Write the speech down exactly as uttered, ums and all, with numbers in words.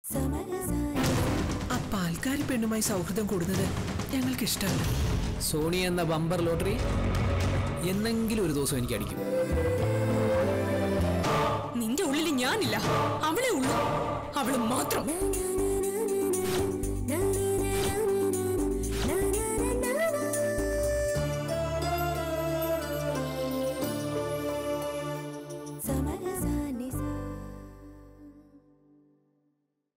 ആ പാൽക്കാരി പെണ്ണുമായി സൗഹൃദം കൂടുന്നത് ഞങ്ങൾക്ക് ഇഷ്ടമല്ല. സോണി എന്ന ബമ്പർ ലോട്ടറി എന്നെങ്കിലും ഒരു ദിവസം എനിക്ക് അടിക്കും. നിന്റെ ഉള്ളിൽ ഞാനില്ല, അവളെ ഉള്ളൂ, അവള് മാത്രം.